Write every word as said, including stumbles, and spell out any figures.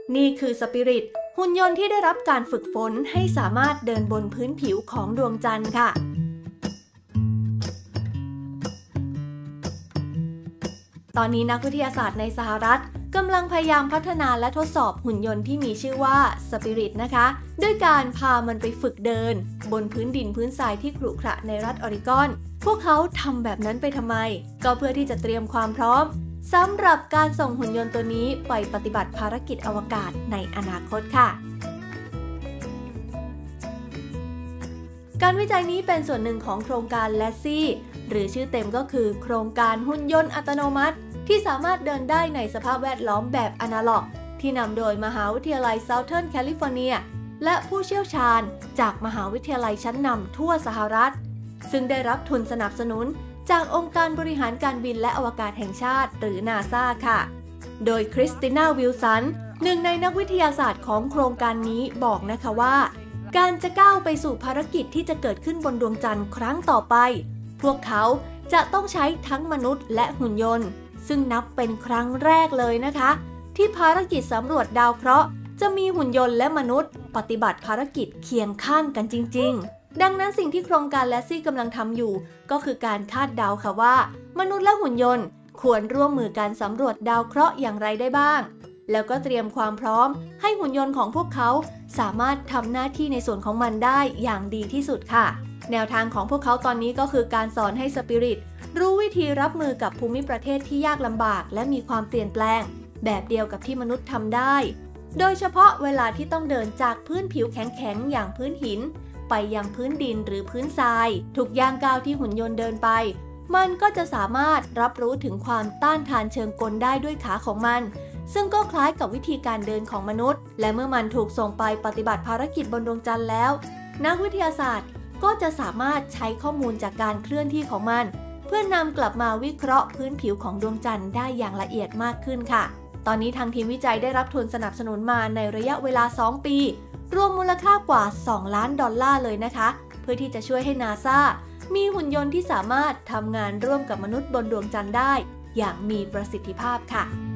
นี่คือสปิริตหุ่นยนต์ที่ได้รับการฝึกฝนให้สามารถเดินบนพื้นผิวของดวงจันทร์ค่ะตอนนี้นักวิทยาศาสตร์ในสหรัฐกำลังพยายามพัฒนาและทดสอบหุ่นยนต์ที่มีชื่อว่าสปิริตนะคะด้วยการพามันไปฝึกเดินบนพื้นดินพื้นทรายที่ขรุขระในรัฐออริกอนพวกเขาทำแบบนั้นไปทำไมก็เพื่อที่จะเตรียมความพร้อมสำหรับการส่งหุ่นยนต์ตัวนี้ไปปฏิบัติภารกิจอวกาศในอนาคตค่ะการวิจัยนี้เป็นส่วนหนึ่งของโครงการ แลสซี่ หรือชื่อเต็มก็คือโครงการหุ่นยนต์อัตโนมัติที่สามารถเดินได้ในสภาพแวดล้อมแบบอนาล็อกที่นำโดยมหาวิทยาลัย Southern California และผู้เชี่ยวชาญจากมหาวิทยาลัยชั้นนำทั่วสหรัฐซึ่งได้รับทุนสนับสนุนจากองค์การบริหารการบินและอวกาศแห่งชาติหรือ นาซา ค่ะโดยคริสติน่า วิลสันหนึ่งในนักวิทยาศาสตร์ของโครงการนี้บอกนะคะว่าการจะก้าวไปสู่ภารกิจที่จะเกิดขึ้นบนดวงจันทร์ครั้งต่อไปพวกเขาจะต้องใช้ทั้งมนุษย์และหุ่นยนต์ซึ่งนับเป็นครั้งแรกเลยนะคะที่ภารกิจสำรวจดาวเคราะห์จะมีหุ่นยนต์และมนุษย์ปฏิบัติภารกิจเคียงข้างกันจริงๆดังนั้นสิ่งที่โครงการ แลสซี่ กำลังทำอยู่ก็คือการคาดเดาค่ะว่ามนุษย์และหุ่นยนต์ควรร่วมมือกันสำรวจดาวเคราะห์อย่างไรได้บ้างแล้วก็เตรียมความพร้อมให้หุ่นยนต์ของพวกเขาสามารถทำหน้าที่ในส่วนของมันได้อย่างดีที่สุดค่ะแนวทางของพวกเขาตอนนี้ก็คือการสอนให้สปิริตรู้วิธีรับมือกับภูมิประเทศที่ยากลำบากและมีความเปลี่ยนแปลงแบบเดียวกับที่มนุษย์ทำได้โดยเฉพาะเวลาที่ต้องเดินจากพื้นผิวแข็งๆอย่างพื้นหินไปยังพื้นดินหรือพื้นทรายทุกย่างก้าวที่หุ่นยนต์เดินไปมันก็จะสามารถรับรู้ถึงความต้านทานเชิงกลได้ด้วยขาของมันซึ่งก็คล้ายกับวิธีการเดินของมนุษย์และเมื่อมันถูกส่งไปปฏิบัติภารกิจบนดวงจันทร์แล้วนักวิทยาศาสตร์ก็จะสามารถใช้ข้อมูลจากการเคลื่อนที่ของมันเพื่อนำกลับมาวิเคราะห์พื้นผิวของดวงจันทร์ได้อย่างละเอียดมากขึ้นค่ะตอนนี้ทางทีมวิจัยได้รับทุนสนับสนุนมาในระยะเวลาสองปีรวมมูลค่ากว่าสองล้านดอลลาร์เลยนะคะเพื่อที่จะช่วยให้ นาซา มีหุ่นยนต์ที่สามารถทำงานร่วมกับมนุษย์บนดวงจันทร์ได้อย่างมีประสิทธิภาพค่ะ